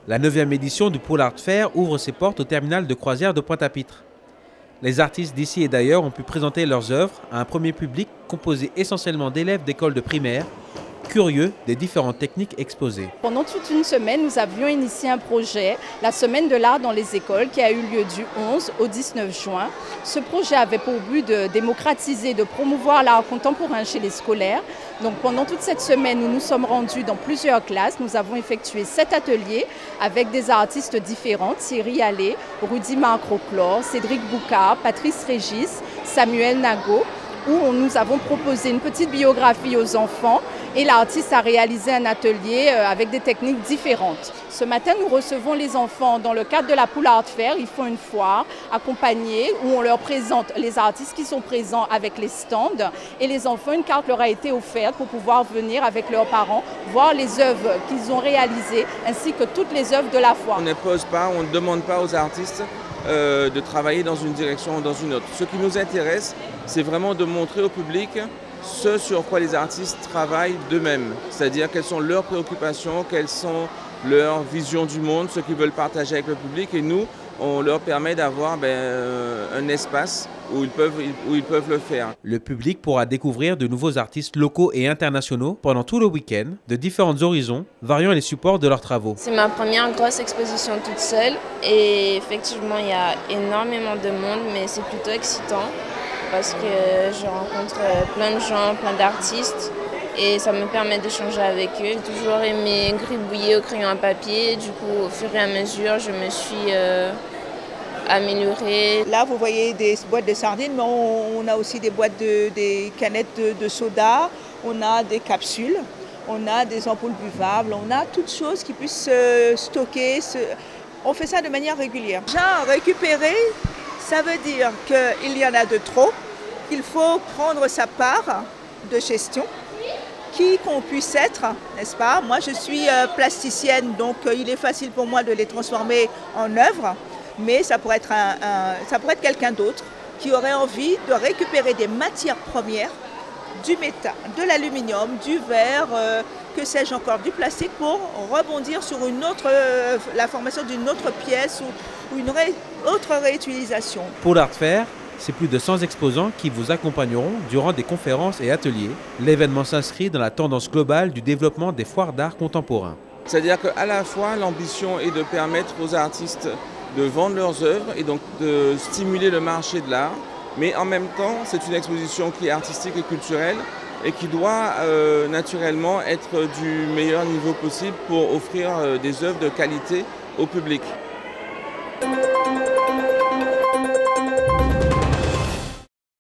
La 9e édition du Pool Art Fair ouvre ses portes au terminal de croisière de Pointe-à-Pitre. Les artistes d'ici et d'ailleurs ont pu présenter leurs œuvres à un premier public composé essentiellement d'élèves d'écoles de primaire, curieux des différentes techniques exposées. Pendant toute une semaine, nous avions initié un projet, la Semaine de l'art dans les écoles, qui a eu lieu du 11 au 19 juin. Ce projet avait pour but de démocratiser, de promouvoir l'art contemporain chez les scolaires. Donc pendant toute cette semaine, nous nous sommes rendus dans plusieurs classes. Nous avons effectué 7 ateliers avec des artistes différents, Thierry Allais, Rudy Marc-Roclor, Cédric Boucard, Patrice Régis, Samuel Nago, où nous avons proposé une petite biographie aux enfants et l'artiste a réalisé un atelier avec des techniques différentes. Ce matin, nous recevons les enfants dans le cadre de la Pool Art Fair. Ils font une foire accompagnée où on leur présente les artistes qui sont présents avec les stands et les enfants, une carte leur a été offerte pour pouvoir venir avec leurs parents voir les œuvres qu'ils ont réalisées ainsi que toutes les œuvres de la foire. On n'impose pas, on ne demande pas aux artistes de travailler dans une direction ou dans une autre. Ce qui nous intéresse, c'est vraiment de montrer au public ce sur quoi les artistes travaillent d'eux-mêmes, c'est-à-dire quelles sont leurs préoccupations, quelles sont leurs visions du monde, ce qu'ils veulent partager avec le public, et nous, on leur permet d'avoir un espace où ils peuvent le faire. Le public pourra découvrir de nouveaux artistes locaux et internationaux pendant tout le week-end, de différents horizons, variant les supports de leurs travaux. C'est ma première grosse exposition toute seule, et effectivement il y a énormément de monde, mais c'est plutôt excitant parce que je rencontre plein de gens, plein d'artistes, et ça me permet d'échanger avec eux. J'ai toujours aimé gribouiller au crayon à papier, du coup au fur et à mesure je me suis améliorée. Là vous voyez des boîtes de sardines, mais on a aussi des boîtes des canettes de soda, on a des capsules, on a des ampoules buvables, on a toutes choses qui puissent se stocker. On fait ça de manière régulière. Déjà récupérer, ça veut dire qu'il y en a de trop, qu'il faut prendre sa part de gestion, qui qu'on puisse être, n'est-ce pas? Moi je suis plasticienne, donc il est facile pour moi de les transformer en œuvres, mais ça pourrait être quelqu'un d'autre qui aurait envie de récupérer des matières premières, du métal, de l'aluminium, du verre, que sais-je encore, du plastique, pour rebondir sur la formation d'une autre pièce ou une autre réutilisation. Pour l'Art Fair, c'est plus de 100 exposants qui vous accompagneront durant des conférences et ateliers. L'événement s'inscrit dans la tendance globale du développement des foires d'art contemporain. C'est-à-dire qu'à la fois, l'ambition est de permettre aux artistes de vendre leurs œuvres et donc de stimuler le marché de l'art, mais en même temps, c'est une exposition qui est artistique et culturelle et qui doit naturellement être du meilleur niveau possible pour offrir des œuvres de qualité au public.